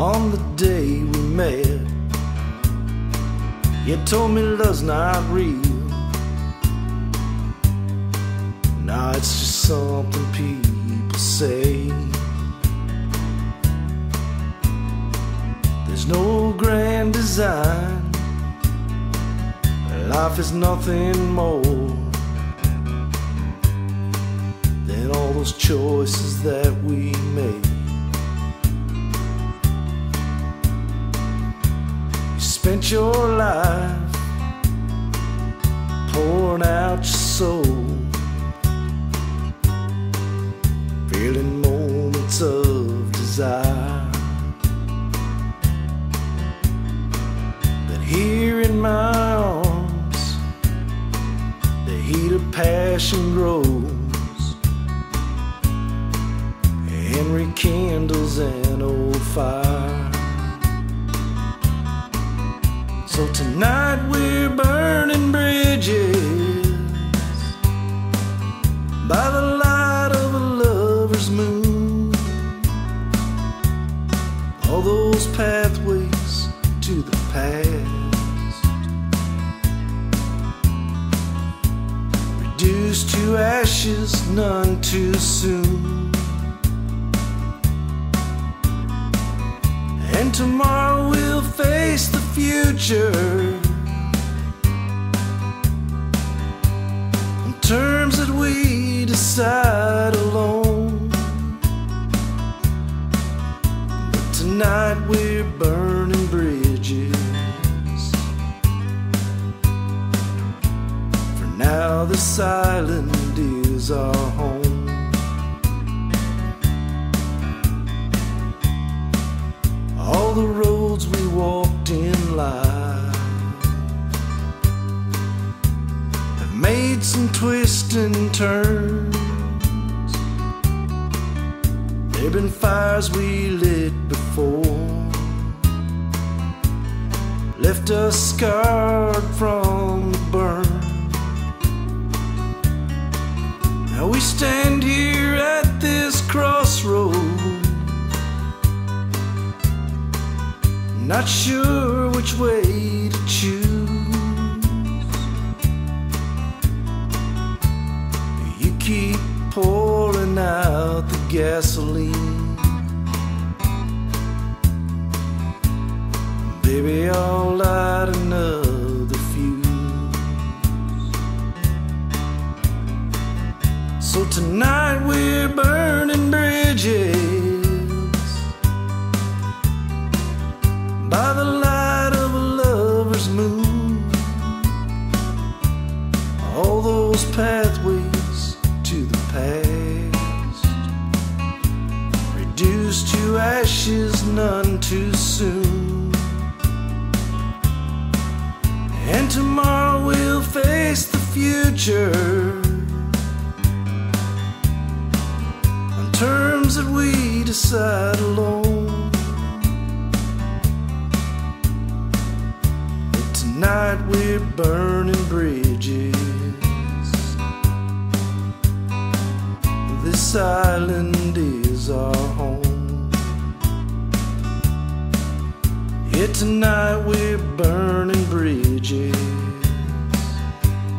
on the day we met. You told me love's not real. Now it's just something people say. There's no grand design. Life is nothing more than all those choices that we made. You spent your life pouring out your soul, feeling moments of desire. But here in my arms, the heat of passion grows and rekindles an old fire. So tonight we're burning bridges by the light of a lover's moon. All those pathways to the past, reduced to ashes none too soon. And tomorrow we'll face the future on terms that we decide alone. But tonight we're burning bridges. For now this island is our home. All the roads we walked in life have made some twists and turns. There've been fires we lit before, left us scarred from the burn. Now we stand here at this crossroad, not sure which way to choose. You keep pouring out the gasoline, baby, I'll light another fuse. So tonight we're burning bridges by the light of a lover's moon. All those pathways to the past, reduced to ashes none too soon. And tomorrow we'll face the future on terms that we decide alone. Tonight we're burning bridges. This island is our home. Yeah, tonight we're burning bridges.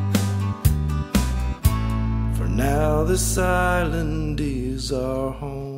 For now this island is our home.